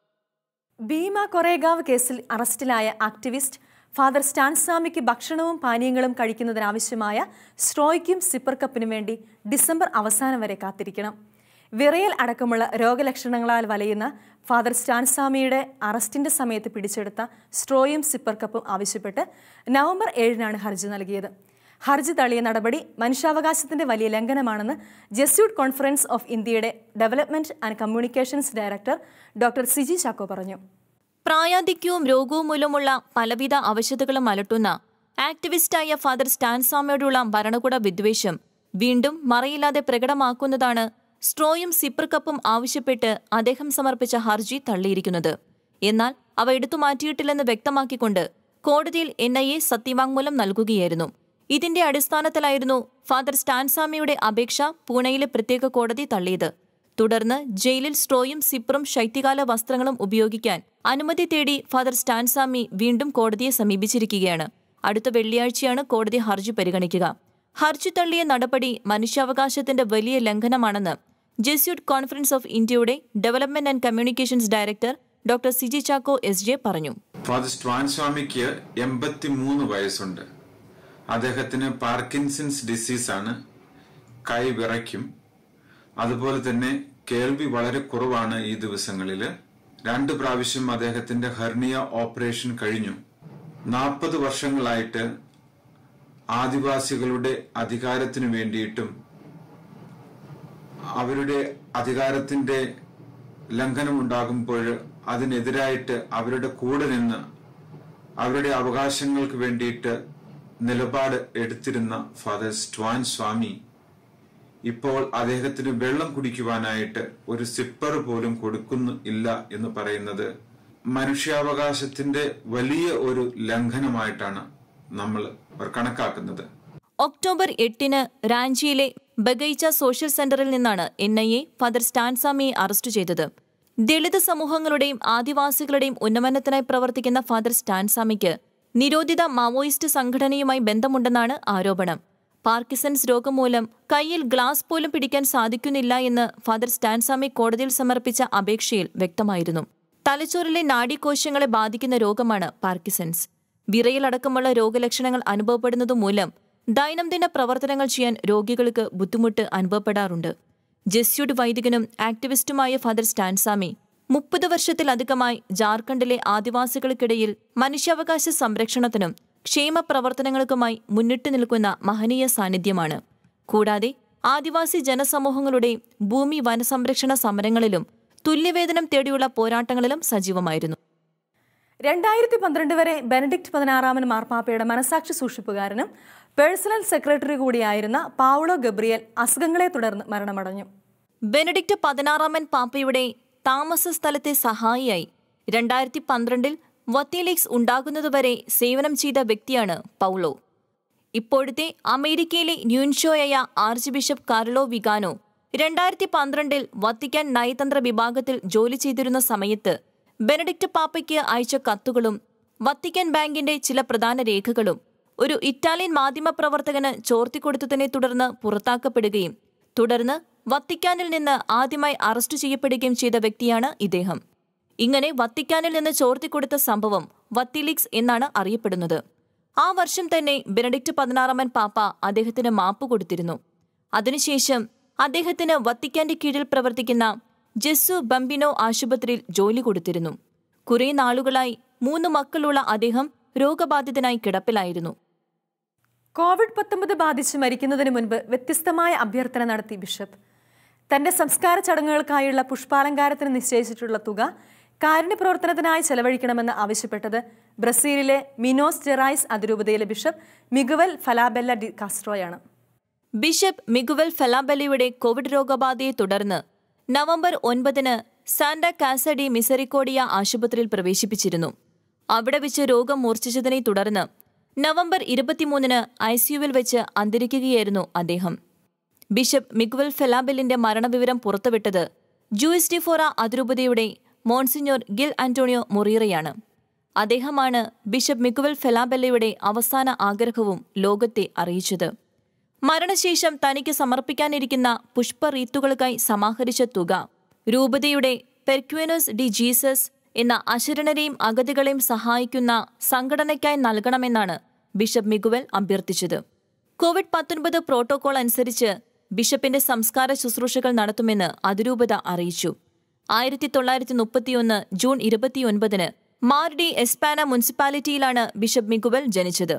ഭീമ കൊറേഗാവ് കേസിൽ അറസ്റ്റിലായ ആക്ടിവിസ്റ്റ് ഫാദർ സ്റ്റാൻസ്വാമിക്ക് ഭക്ഷണവും പാനീയങ്ങളും കഴിക്കുന്നതിനാവശ്യമായ സ്ട്രോയ്ക്കും സിപ്പർ കപ്പിനും വേണ്ടി ഡിസംബർ അവസാനം വരെ കാത്തിരിക്കണം. വിറയൽ അടക്കമുള്ള രോഗലക്ഷണങ്ങളാൽ വലയുന്ന ഫാദർ സ്റ്റാൻസ്വാമിയുടെ അറസ്റ്റിന്റെ സമയത്ത് പിടിച്ചെടുത്ത സ്ട്രോയും സിപ്പർ കപ്പും ആവശ്യപ്പെട്ട് നവംബർ 7-നാണ് ഹർജി നൽകിയത്. ഹർജി തള്ളിയ നടപടി മനുഷ്യാവകാശത്തിന്റെ വലിയ ലംഘനമാണെന്ന് ജെസ്യൂട്ട് കോൺഫറൻസ് ഓഫ് ഇന്ത്യയുടെ development and communications director doctor Siji Chacko പറഞ്ഞു. പ്രായാധിക്യവും രോഗവും മൂലമുള്ള പലവിധ അവശതകളും അലട്ടുന്ന ആക്ടിവിസ്റ്റായ ഫാദർ സ്റ്റാൻസ്വാമിയോടുള്ള ഭരണകൂട വിദ്വേഷം വീണ്ടും മറയില്ലാതെ പ്രകടമാക്കുന്നതാണ് സ്ട്രോയും സിപ്പർ കപ്പും ആവശ്യപ്പെട്ട് അദ്ദേഹം സമർപ്പിച്ച ഹർജി തള്ളിയിരിക്കുന്നത്. എന്നാൽ അവ എടുത്തുമാറ്റിയിട്ടില്ലെന്ന് വ്യക്തമാക്കിക്കൊണ്ട് കോടതിയിൽ NIA സത്യവാങ്മൂലം നൽകുകയായിരുന്നു. ഇതിന്റെ അടിസ്ഥാനത്തിലായിരുന്നു ഫാദർ സ്റ്റാൻസ്വാമിയുടെ അപേക്ഷ പൂനെയിലെ പ്രത്യേക കോടതി തള്ളിയത്. തുടർന്ന് ജയിലിൽ സ്ട്രോയും സിപ്പറും ശൈത്യകാല വസ്ത്രങ്ങളും ഉപയോഗിക്കാൻ അനുമതി തേടി ഫാദർ സ്റ്റാൻസ്വാമി വീണ്ടും കോടതിയെ സമീപിച്ചിരിക്കുകയാണ്. അടുത്ത വെള്ളിയാഴ്ചയാണ് കോടതി ഹർജി പരിഗണിക്കുക. ഹർജി തള്ളിയ നടപടി മനുഷ്യാവകാശത്തിന്റെ വലിയ ലംഘനമാണെന്ന് ജെസ്യൂട്ട് കോൺഫറൻസ് ഓഫ് ഇന്ത്യയുടെ development and communications director doctor Siji Chacko SJ പറഞ്ഞു. ഫാദർ സ്റ്റാൻസ്വാമിക്ക് 83 വയസ്സുണ്ട്. അദ്ദേഹത്തിന് പാർക്കിൻസൺസ് ഡിസീസാണ്. കൈ വിറയ്ക്കും. അതുപോലെ തന്നെ കേൾവി വളരെ കുറവാണ്. ഈ ദിവസങ്ങളിൽ 2 പ്രാവശ്യം അദ്ദേഹത്തിന്റെ ഹെർണിയ ഓപ്പറേഷൻ കഴിഞ്ഞു. 40 വർഷങ്ങളായിട്ട് ആദിവാസികളുടെ അധികാരത്തിനു വേണ്ടിയിട്ടും അവരുടെ അധികാരത്തിന്റെ ലംഘനമുണ്ടാകുമ്പോൾ അതിനെതിരായിട്ട് അവരുടെ കൂടെ നിന്ന് അവരുടെ അവകാശങ്ങൾക്ക് വേണ്ടിയിട്ട് നിലപാട് എടുത്തിരുന്ന ഫാദർ സ്റ്റാൻസ്വാമി ഇപ്പോൾ അദ്ദേഹത്തിന് വെള്ളം കുടിക്കുവാനായിട്ട് ഒരു സിപ്പർ പോലും കൊടുക്കുന്നില്ല എന്ന് പറയുന്നത് മനുഷ്യാവകാശത്തിന്റെ വലിയ ഒരു ലംഘനമായിട്ടാണ് നമ്മൾ കണക്കാക്കുന്നത്. ഒക്ടോബർ 8 റാഞ്ചിയിലെ ബഗൈച്ച സോഷ്യൽ സെന്ററിൽ നിന്നാണ് NIA ഫാദർ സ്റ്റാൻസാമിയെ അറസ്റ്റ് ചെയ്തത്. ദളിത് സമൂഹങ്ങളുടെയും ആദിവാസികളുടെയും ഉന്നമനത്തിനായി പ്രവർത്തിക്കുന്ന ഫാദർ സ്റ്റാൻസാമിക്ക് നിരോധിത മാവോയിസ്റ്റ് സംഘടനയുമായി ബന്ധമുണ്ടെന്നാണ് ആരോപണം. പാർക്കിൻസൺസ് രോഗം മൂലം കയ്യിൽ ഗ്ലാസ് പോലും പിടിക്കാൻ സാധിക്കുന്നില്ല എന്ന് ഫാദർ സ്റ്റാൻസാമി കോടതിയിൽ സമർപ്പിച്ച അപേക്ഷയിൽ വ്യക്തമായിരുന്നു. തലച്ചോറിലെ നാഡീകോശങ്ങളെ ബാധിക്കുന്ന രോഗമാണ് പാർക്കിൻസൺസ്. വിറയലടക്കമുള്ള രോഗലക്ഷണങ്ങൾ അനുഭവപ്പെടുന്നതുമൂലം ദൈനംദിന പ്രവർത്തനങ്ങൾ ചെയ്യാൻ രോഗികൾക്ക് ബുദ്ധിമുട്ട് അനുഭവപ്പെടാറുണ്ട്. ജെസ്യൂട്ട് വൈദികനും ആക്ടിവിസ്റ്റുമായ ഫാദർ സ്റ്റാൻസാമി 30 വർഷത്തിലധികമായി ജാർഖണ്ഡിലെ ആദിവാസികൾക്കിടയിൽ മനുഷ്യാവകാശ സംരക്ഷണത്തിനും ക്ഷേമ പ്രവർത്തനങ്ങൾക്കുമായി മുന്നിട്ടു നിൽക്കുന്ന മഹനീയ സാന്നിധ്യമാണ്. കൂടാതെ ആദിവാസി ജനസമൂഹങ്ങളുടെ ഭൂമി വനസംരക്ഷണ സമരങ്ങളിലും തുല്യവേതനം തേടിയുള്ള പോരാട്ടങ്ങളിലും സജീവമായിരുന്നു. 2012 വരെ ബെനഡിക്ട് 16 മാർപ്പാപ്പയുടെ മനസാക്ഷി സൂക്ഷിപ്പുകാരനും പേഴ്സണൽ സെക്രട്ടറി കൂടിയായിരുന്ന പൗളോ ഗബ്രിയേൽ അസുഖങ്ങളെ തുടർന്ന് മരണമടഞ്ഞു. ബെനഡിക്ട് 16 പാപ്പയുടെ താമസ സ്ഥലത്തെ സഹായിയായി 2012 വത്തിലീക്സ് ഉണ്ടാകുന്നതുവരെ സേവനം ചെയ്ത വ്യക്തിയാണ് പൗളോ. ഇപ്പോഴത്തെ അമേരിക്കയിലെ ന്യൂൻഷോയായ arch bishop Carlo Vigano 2012 Vatican നയതന്ത്ര വിഭാഗത്തിൽ ജോലി ചെയ്തിരുന്ന സമയത്ത് ബെനഡിക്ട് പാപ്പയ്ക്ക് അയച്ച കത്തുകളും വത്തിക്കാൻ ബാങ്കിന്റെ ചില പ്രധാന രേഖകളും ഒരു ഇറ്റാലിയൻ മാധ്യമപ്രവർത്തകന് ചോർത്തിക്കൊടുത്തതിനെ തുടർന്ന് പുറത്താക്കപ്പെടുകയും തുടർന്ന് വത്തിക്കാനിൽ നിന്ന് ആദ്യമായി അറസ്റ്റ് ചെയ്യപ്പെടുകയും ചെയ്ത വ്യക്തിയാണ് ഇദ്ദേഹം. ഇങ്ങനെ വത്തിക്കാനിൽ നിന്ന് ചോർത്തിക്കൊടുത്ത സംഭവം വത്തിലീക്സ് എന്നാണ് അറിയപ്പെടുന്നത്. ആ വർഷം തന്നെ ബെനഡിക്ട് 16 പാപ്പ അദ്ദേഹത്തിന് മാപ്പ് കൊടുത്തിരുന്നു. അതിനുശേഷം അദ്ദേഹത്തിന് വത്തിക്കാന്റെ കീഴിൽ പ്രവർത്തിക്കുന്ന ജെസു ബംബിനോ ആശുപത്രിയിൽ ജോലി കൊടുത്തിരുന്നു. കുറെ നാളുകളായി 3 മക്കളുള്ള അദ്ദേഹം രോഗബാധിതനായി കിടപ്പിലായിരുന്നു. COVID-19 ബാധിച്ച് മരിക്കുന്നതിന് മുൻപ് വ്യത്യസ്തമായ അഭ്യർത്ഥന നടത്തി ബിഷപ്പ്. തന്റെ സംസ്കാര ചടങ്ങുകൾക്കായുള്ള പുഷ്പാലങ്കാരത്തിന് നിശ്ചയിച്ചിട്ടുള്ള തുക കാരുണ്യപ്രവർത്തനത്തിനായി ചെലവഴിക്കണമെന്ന് ആവശ്യപ്പെട്ടത് ബ്രസീലിലെ മിനോസ് ജെറായിസ് അതിരൂപതയിലെ ബിഷപ്പ് മിഗുവൽ ഫലാബെല്ല ഡി കാസ്ട്രോയാണ്. ബിഷപ്പ് മിഗുവൽ ഫലാബെല്ലയുടെ കോവിഡ് രോഗബാധയെ തുടർന്ന് November 9 Santa Casa de Misericordia ആശുപത്രിയിൽ പ്രവേശിപ്പിച്ചിരുന്നു. അവിടെ വെച്ച് രോഗം മൂർച്ഛിച്ചതിനെ തുടർന്ന് നവംബർ 23 ICUവിൽ വെച്ച് അന്തരിക്കുകയായിരുന്നു അദ്ദേഹം. ബിഷപ്പ് മിഗുവൽ ഫലാബെല്ലിന്റെ മരണവിവരം പുറത്തുവിട്ടത് ജൂയിസ് ഡിഫോറ അതിരൂപതയുടെ മോൺസിഞ്ഞോർ ഗിൽ ആന്റോണിയോ മൊറീറയാണ്. അദ്ദേഹമാണ് ബിഷപ്പ് മിഗുവൽ ഫലാബെല്ലയുടെ അവസാന ആഗ്രഹവും ലോകത്തെ അറിയിച്ചത്. മരണശേഷം തനിക്ക് സമർപ്പിക്കാനിരിക്കുന്ന പുഷ്പറീത്തുകൾക്കായി സമാഹരിച്ച തുക രൂപതയുടെ പെർക്വേനോസ് ഡി ജീസസ് എന്ന അശരണരെയും അഗതികളെയും സഹായിക്കുന്ന സംഘടനയ്ക്കായി നൽകണമെന്നാണ് ബിഷപ്പ് മിഗുവൽ അഭ്യർത്ഥിച്ചത്. COVID-19 പ്രോട്ടോകോൾ അനുസരിച്ച് ബിഷപ്പിന്റെ സംസ്കാര ശുശ്രൂഷകൾ നടത്തുമെന്ന് അതിരൂപത അറിയിച്ചു. 1931 ജൂൺ 29 മാർ ഡി എസ്പാന മുനിസിപ്പാലിറ്റിയിലാണ് ബിഷപ്പ് മിഗുവൽ ജനിച്ചത്.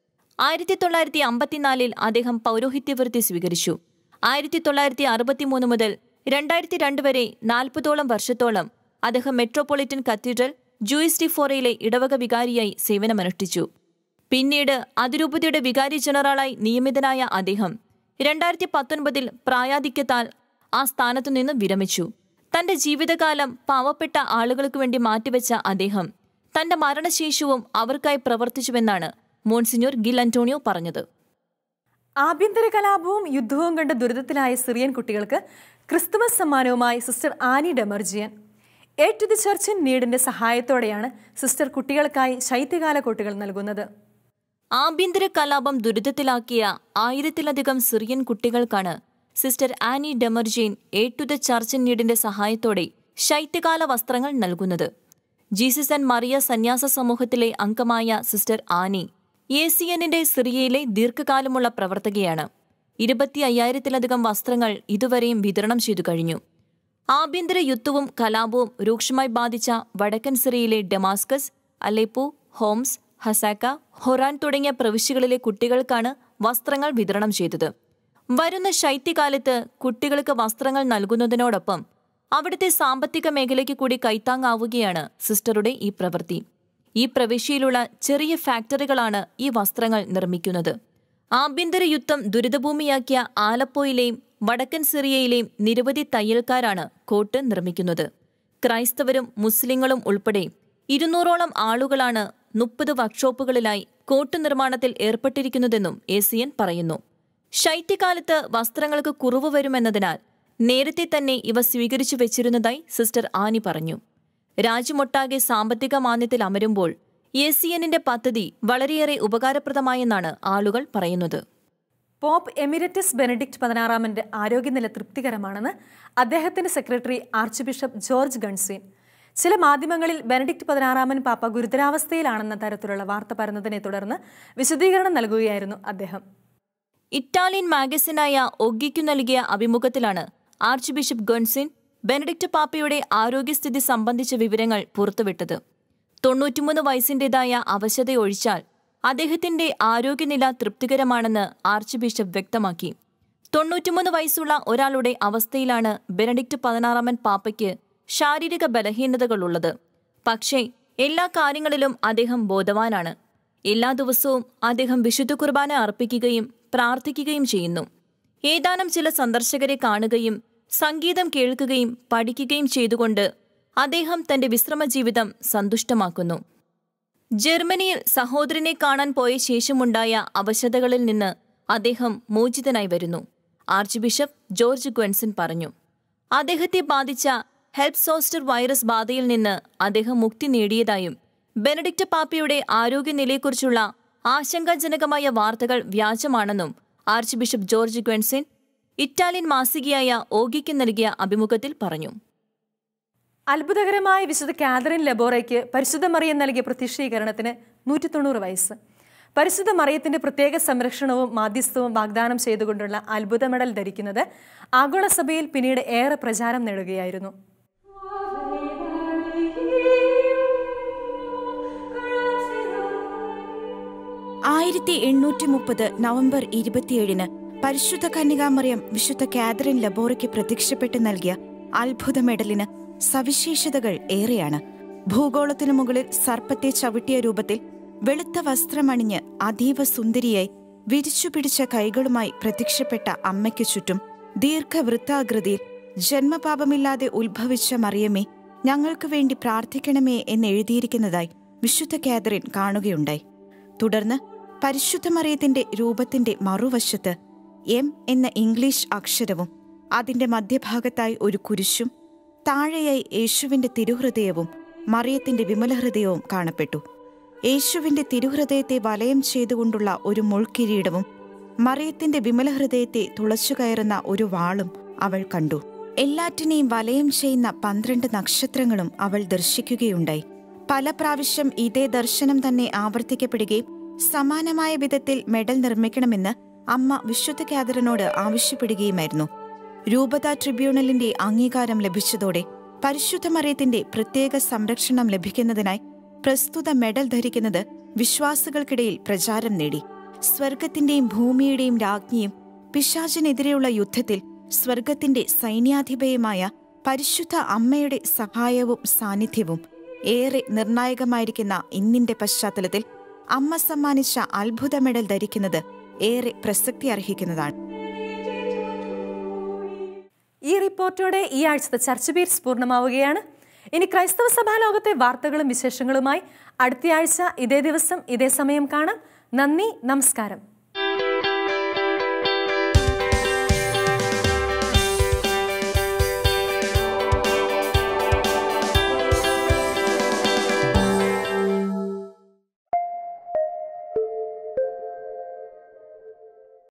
1954 അദ്ദേഹം പൗരോഹിത്യവൃത്തി സ്വീകരിച്ചു. 1963 മുതൽ 2002 വരെ 40ഓളം വർഷത്തോളം അദ്ദേഹം മെട്രോപൊളിറ്റൻ കത്തീഡ്രൽ ജൂയിസ് ഡിഫോറയിലെ ഇടവക വികാരിയായി സേവനമനുഷ്ഠിച്ചു. പിന്നീട് അതിരൂപതയുടെ വികാരി ജനറലായി നിയമിതനായ അദ്ദേഹം 2019 പ്രായാധിക്യത്താൽ ആ സ്ഥാനത്തുനിന്ന് വിരമിച്ചു. തന്റെ ജീവിതകാലം പാവപ്പെട്ട ആളുകൾക്ക് വേണ്ടി മാറ്റിവെച്ച അദ്ദേഹം തന്റെ മരണശേഷവും അവർക്കായി പ്രവർത്തിച്ചുവെന്നാണ് മോൺസിഞ്ഞോർ ഗിൽ ആന്റോണിയോ പറഞ്ഞത്. ആഭ്യന്തര കലാപവും യുദ്ധവും കണ്ട് ദുരിതത്തിലായ സിറിയൻ കുട്ടികൾക്ക് ക്രിസ്തുമസ് സമ്മാനവുമായി sister Annie Demerjian. A to the church in നീഡിന്റെ സഹായത്തോടെയാണ് സിസ്റ്റർ കുട്ടികൾക്കായി ശൈത്യകാല കോട്ടുകൾ നൽകുന്നത്. ആഭ്യന്തര കലാപം ദുരിതത്തിലാക്കിയ 1000-ലധികം സിറിയൻ കുട്ടികൾക്കാണ് sister Annie Demerjian a to the church in നീഡിന്റെ സഹായത്തോടെ ശൈത്യകാല വസ്ത്രങ്ങൾ നൽകുന്നത്. ജീസസ് ആൻഡ് മറിയ സന്യാസ സമൂഹത്തിലെ അംഗമായ സിസ്റ്റർ ആനി ACNന്റെ സിറിയയിലെ ദീർഘകാലമുള്ള പ്രവർത്തകയാണ്. 25,000-ലധികം വസ്ത്രങ്ങൾ ഇതുവരെയും വിതരണം ചെയ്തു കഴിഞ്ഞു. ആഭ്യന്തര യുദ്ധവും കലാപവും രൂക്ഷമായി ബാധിച്ച വടക്കൻ സിറിയയിലെ Damascus, Aleppo, Homs, Hasakah, Horan തുടങ്ങിയ പ്രവിശ്യകളിലെ കുട്ടികൾക്കാണ് വസ്ത്രങ്ങൾ വിതരണം ചെയ്തത്. വരുന്ന ശൈത്യകാലത്ത് കുട്ടികൾക്ക് വസ്ത്രങ്ങൾ നൽകുന്നതിനോടൊപ്പം അവിടുത്തെ സാമ്പത്തിക മേഖലയ്ക്ക് കൂടി കൈത്താങ്ങാവുകയാണ് സിസ്റ്ററുടെ ഈ പ്രവൃത്തി. ഈ പ്രവിശ്യയിലുള്ള ചെറിയ ഫാക്ടറികളാണ് ഈ വസ്ത്രങ്ങൾ നിർമ്മിക്കുന്നത്. ആഭ്യന്തര യുദ്ധം ദുരിതഭൂമിയാക്കിയ ആലപ്പോയിലെയും വടക്കൻ സിറിയയിലെയും നിരവധി തയ്യൽക്കാരാണ് കോട്ട് നിർമ്മിക്കുന്നത്. ക്രൈസ്തവരും മുസ്ലിങ്ങളും ഉൾപ്പെടെ 200ഓളം ആളുകളാണ് 30 വർക്ക്ഷോപ്പുകളിലായി കോട്ട് നിർമ്മാണത്തിൽ ഏർപ്പെട്ടിരിക്കുന്നതെന്നും ACN പറയുന്നു. ശൈത്യകാലത്ത് വസ്ത്രങ്ങൾക്ക് കുറവ് വരുമെന്നതിനാൽ നേരത്തെ തന്നെ ഇവ സ്വീകരിച്ചു വെച്ചിരുന്നതായി സിസ്റ്റർ ആനി പറഞ്ഞു. രാജ്യമൊട്ടാകെ സാമ്പത്തിക മാന്ദ്യത്തിൽ അമരുമ്പോൾ ACNന്റെ പദ്ധതി വളരെയേറെ ഉപകാരപ്രദമായെന്നാണ് ആളുകൾ പറയുന്നത്. പോപ്പ് എമിരറ്റസ് ബെനഡിക്ട് 16 ആരോഗ്യനില തൃപ്തികരമാണെന്ന് അദ്ദേഹത്തിന്റെ secretary arch bishop George Ganswein. ചില മാധ്യമങ്ങളിൽ ബെനഡിക്ട് 16 പാപ്പ ഗുരുതരാവസ്ഥയിലാണെന്ന തരത്തിലുള്ള വാർത്ത പരന്നതിനെ തുടർന്ന് വിശദീകരണം നൽകുകയായിരുന്നു അദ്ദേഹം. ഇറ്റാലിയൻ മാഗസിനായ ഒഗ്ഗിക്കു നൽകിയ അഭിമുഖത്തിലാണ് ആർച്ച് ബിഷപ്പ് ഗൺസ്വിൻ ബെനഡിക്ട് പാപ്പയുടെ ആരോഗ്യസ്ഥിതി സംബന്ധിച്ച വിവരങ്ങൾ പുറത്തുവിട്ടത്. 93 വയസ്സിന്റേതായ അവശതയൊഴിച്ചാൽ അദ്ദേഹത്തിന്റെ ആരോഗ്യനില തൃപ്തികരമാണെന്ന് ആർച്ച് ബിഷപ്പ് വ്യക്തമാക്കി. 93 വയസ്സുള്ള ഒരാളുടെ അവസ്ഥയിലാണ് ബെനഡിക്ട് 16 പാപ്പയ്ക്ക് ശാരീരിക ബലഹീനതകളുള്ളത്. പക്ഷേ എല്ലാ കാര്യങ്ങളിലും അദ്ദേഹം ബോധവാനാണ്. എല്ലാ ദിവസവും അദ്ദേഹം വിശുദ്ധ കുർബാന അർപ്പിക്കുകയും പ്രാർത്ഥിക്കുകയും ചെയ്യുന്നു. ഏതാനും ചില സന്ദർശകരെ കാണുകയും സംഗീതം കേൾക്കുകയും പഠിക്കുകയും ചെയ്തുകൊണ്ട് അദ്ദേഹം തന്റെ വിശ്രമജീവിതം സന്തുഷ്ടമാക്കുന്നു. ജർമ്മനിയിൽ സഹോദരനെ കാണാൻ പോയ ശേഷമുണ്ടായ അവശതകളിൽ നിന്ന് അദ്ദേഹം മോചിതനായി വരുന്നു. ആർച്ച് ബിഷപ്പ് ജോർജ് ഗൺസ്വിൻ പറഞ്ഞു. അദ്ദേഹത്തെ ബാധിച്ച ഹെൽപ്പ് സോസ്റ്റർ വൈറസ് ബാധയിൽ നിന്ന് അദ്ദേഹം മുക്തി നേടിയതായും ബെനഡിക്ട് പാപ്പയുടെ ആരോഗ്യനിലയെക്കുറിച്ചുള്ള ആശങ്കാജനകമായ വാർത്തകൾ വ്യാജമാണെന്നും arch bishop George Ganswein Italian മാസികയായ ഓഗിക്ക് നൽകിയ അഭിമുഖത്തിൽ പറഞ്ഞു. അത്ഭുതകരമായ വിശുദ്ധ കാതറിൻ ലബോറയ്ക്ക് പരിശുദ്ധ മറിയം നൽകിയ പ്രത്യക്ഷീകരണത്തിന് 190 വയസ്സ്. പരിശുദ്ധ മറിയത്തിന്റെ പ്രത്യേക സംരക്ഷണവും മാധ്യസ്ഥവും വാഗ്ദാനം ചെയ്തുകൊണ്ടുള്ള അത്ഭുത മെഡൽ ധരിക്കുന്നത് ആഗോളസഭയിൽ പിന്നീട് ഏറെ പ്രചാരം നേടുകയായിരുന്നു. 1830 നവംബർ 27 പരിശുദ്ധ കന്യകാമറിയം വിശുദ്ധ കാതറിൻ ലബോറയ്ക്ക് പ്രത്യക്ഷപ്പെട്ട് നൽകിയ അത്ഭുത മെഡലിന് സവിശേഷതകൾ ഏറെയാണ്. ഭൂഗോളത്തിനു മുകളിൽ സർപ്പത്തെ ചവിട്ടിയ രൂപത്തിൽ വെളുത്ത വസ്ത്രമണിഞ്ഞ് അതീവ സുന്ദരിയായി വിരിച്ചുപിടിച്ച കൈകളുമായി പ്രത്യക്ഷപ്പെട്ട അമ്മയ്ക്കു ചുറ്റും ദീർഘവൃത്താകൃതിയിൽ ജന്മപാപമില്ലാതെ ഉത്ഭവിച്ച മറിയമേ ഞങ്ങൾക്ക് വേണ്ടി പ്രാർത്ഥിക്കണമേ എന്നെഴുതിയിരിക്കുന്നതായി വിശുദ്ധ കാതറിൻ കാണുകയുണ്ടായി. തുടർന്ന് പരിശുദ്ധ മറിയത്തിന്റെ രൂപത്തിന്റെ മറുവശത്ത് M എന്ന ഇംഗ്ലീഷ് അക്ഷരവും അതിന്റെ മധ്യഭാഗത്തായി ഒരു കുരിശും താഴെയായി യേശുവിന്റെ തിരുഹൃദയവും മറിയത്തിന്റെ വിമലഹൃദയവും കാണപ്പെട്ടു. യേശുവിന്റെ തിരുഹൃദയത്തെ വലയം ചെയ്തുകൊണ്ടുള്ള ഒരു മുൾക്കിരീടവും മറിയത്തിന്റെ വിമലഹൃദയത്തെ തുളച്ചുകയറുന്ന ഒരു വാളും അവൾ കണ്ടു. എല്ലാറ്റിനെയും വലയം ചെയ്യുന്ന 12 നക്ഷത്രങ്ങളും അവൾ ദർശിക്കുകയുണ്ടായി. പല പ്രാവശ്യം ഇതേ ദർശനം തന്നെ ആവർത്തിക്കപ്പെടുകയും സമാനമായ വിധത്തിൽ മെഡൽ നിർമ്മിക്കണമെന്ന് അമ്മ വിശുദ്ധ കാതറിനോട് ആവശ്യപ്പെടുകയുമായിരുന്നു. രൂപതാ ട്രിബ്യൂണലിന്റെ അംഗീകാരം ലഭിച്ചതോടെ പരിശുദ്ധ മറിയത്തിന്റെ പ്രത്യേക സംരക്ഷണം ലഭിക്കുന്നതിനായി പ്രസ്തുത മെഡൽ ധരിക്കുന്നത് വിശ്വാസികൾക്കിടയിൽ പ്രചാരം നേടി. സ്വർഗത്തിന്റെയും ഭൂമിയുടെയും രാജ്ഞിയും പിശാചിനെതിരെയുള്ള യുദ്ധത്തിൽ സ്വർഗത്തിന്റെ സൈന്യാധിപയുമായ പരിശുദ്ധ അമ്മയുടെ സഹായവും സാന്നിധ്യവും ഏറെ നിർണായകമായിരിക്കുന്ന ഇന്നിന്റെ പശ്ചാത്തലത്തിൽ അമ്മ സമ്മാനിച്ച അത്ഭുത മെഡൽ ധരിക്കുന്നത് ഏറെ പ്രസക്തി അർഹിക്കുന്നതാണ്. ഈ റിപ്പോർട്ടോടെ ഈ ആഴ്ചത്തെ ചർച്ച് ബീറ്റ്സ് പൂർണ്ണമാവുകയാണ്. ഇനി ക്രൈസ്തവ സഭാ ലോകത്തെ വാർത്തകളും വിശേഷങ്ങളുമായി അടുത്തയാഴ്ച ഇതേ ദിവസം ഇതേ സമയം കാണാം. നന്ദി, നമസ്കാരം.